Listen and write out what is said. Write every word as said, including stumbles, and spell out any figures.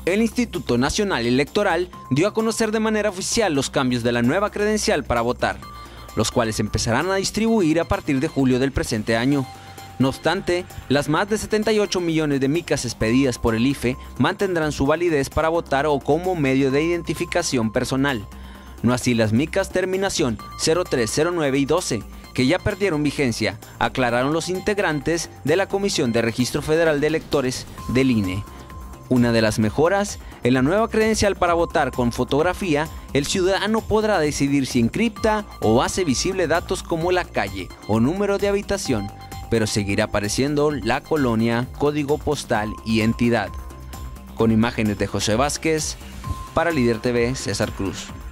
El Instituto Nacional Electoral dio a conocer de manera oficial los cambios de la nueva credencial para votar, los cuales empezarán a distribuir a partir de julio del presente año. No obstante, las más de setenta y ocho millones de micas expedidas por el I F E mantendrán su validez para votar o como medio de identificación personal. No así las micas terminación cero tres, cero nueve y doce, que ya perdieron vigencia, aclararon los integrantes de la Comisión de Registro Federal de Electores del I N E. Una de las mejoras, en la nueva credencial para votar con fotografía, el ciudadano podrá decidir si encripta o hace visible datos como la calle o número de habitación, pero seguirá apareciendo la colonia, código postal y entidad. Con imágenes de José Vázquez, para Líder T V, César Cruz.